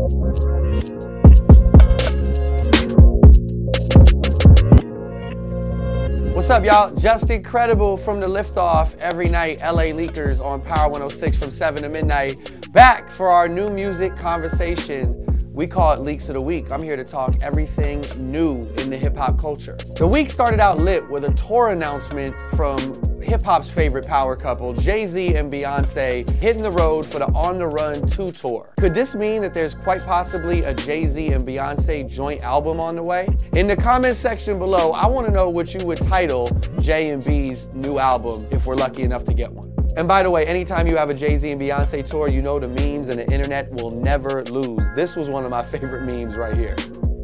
What's up, y'all? Just Incredible from the Liftoff every night. LA Leakers on Power 106 from 7 to midnight. Back for our new music conversation. We call it Leaks of the Week. I'm here to talk everything new in the hip hop culture. The week started out lit with a tour announcement from hip hop's favorite power couple, Jay-Z and Beyonce, hitting the road for the On the Run 2 tour. Could this mean that there's quite possibly a Jay-Z and Beyonce joint album on the way? In the comment section below, I want to know what you would title J and B's new album if we're lucky enough to get one. And by the way, anytime you have a Jay-Z and Beyonce tour, you know the memes and the internet will never lose. This was one of my favorite memes right here.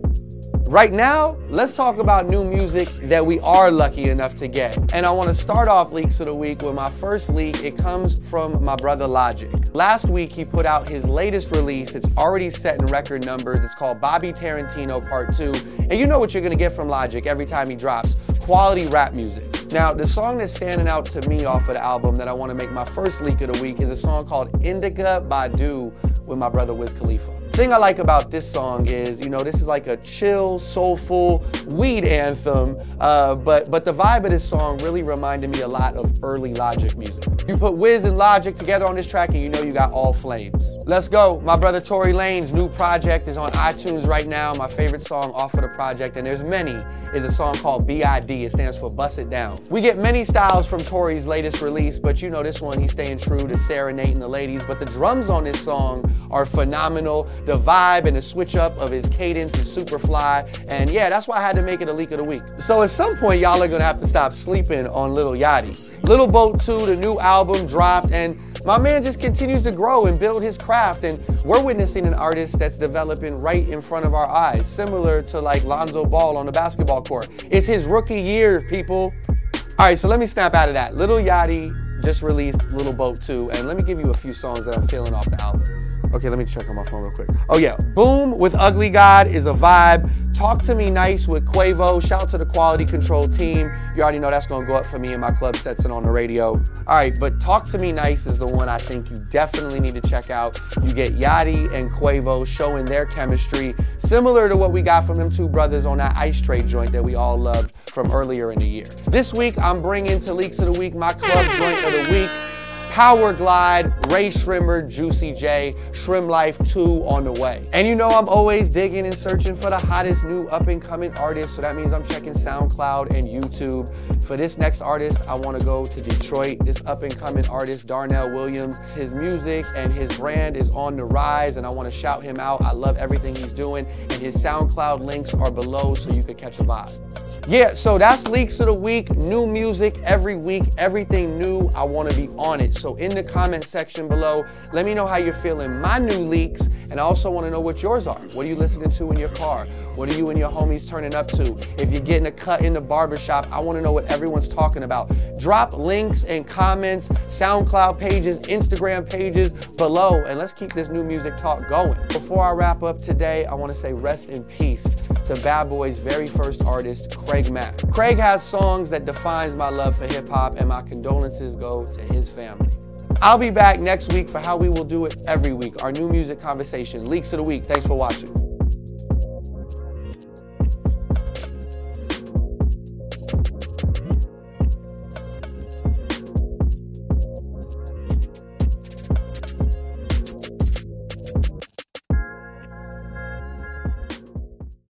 Right now, let's talk about new music that we are lucky enough to get. And I want to start off Leaks of the Week with my first leak. It comes from my brother Logic. Last week, he put out his latest release. It's already setting record numbers. It's called Bobby Tarantino Part 2. And you know what you're going to get from Logic every time he drops. Quality rap music. Now, the song that's standing out to me off of the album that I want to make my first leak of the week is a song called Indica Badu with my brother Wiz Khalifa. The thing I like about this song is, you know, this is like a chill, soulful weed anthem, but the vibe of this song really reminded me a lot of early Logic music. You put Wiz and Logic together on this track and you know you got all flames. Let's go. My brother Tory Lanez's new project is on iTunes right now. My favorite song off of the project, and there's many, is a song called B.I.D. It stands for Bust It Down. We get many styles from Tory's latest release, but you know this one, he's staying true to serenading the ladies, but the drums on this song are phenomenal. The vibe and the switch up of his cadence is super fly, and yeah, that's why I had to make it a leak of the week. So at some point, y'all are gonna have to stop sleeping on Lil Yachty. Lil Boat 2, the new album dropped, and my man just continues to grow and build his craft, and we're witnessing an artist that's developing right in front of our eyes, similar to like Lonzo Ball on the basketball court. It's his rookie year, people. All right, so let me snap out of that. Lil Yachty just released Lil Boat 2, and let me give you a few songs that I'm feeling off the album. Okay, let me check on my phone real quick. Oh yeah, Boom with Ugly God is a vibe. Talk to Me Nice with Quavo. Shout out to the Quality Control team. You already know that's gonna go up for me in my club sets and on the radio. All right, but Talk to Me Nice is the one I think you definitely need to check out. You get Yachty and Quavo showing their chemistry, similar to what we got from them two brothers on that Ice Tray joint that we all loved from earlier in the year. This week, I'm bringing to Leaks of the Week my club joint of the week. Power Glide, Rae Sremmurd, Juicy J, Shrimp Life 2 on the way. And you know I'm always digging and searching for the hottest new up-and-coming artists, so that means I'm checking SoundCloud and YouTube. For this next artist, I want to go to Detroit. This up-and-coming artist, Darnell Williams, his music and his brand is on the rise, and I want to shout him out. I love everything he's doing, and his SoundCloud links are below so you can catch a vibe. Yeah, so that's Leaks of the Week. New music every week, everything new. I want to be on it. So in the comment section below, let me know how you're feeling my new leaks, and I also want to know what yours are. What are you listening to in your car? What are you and your homies turning up to? If you're getting a cut in the barbershop, I want to know what everyone's talking about. Drop links and comments, SoundCloud pages, Instagram pages below, and let's keep this new music talk going. Before I wrap up today, I want to say rest in peace to Bad Boy's very first artist, Craig Mack. Craig has songs that defines my love for hip hop, and my condolences go to his family. I'll be back next week for how we will do it every week, our new music conversation, Leaks of the Week. Thanks for watching.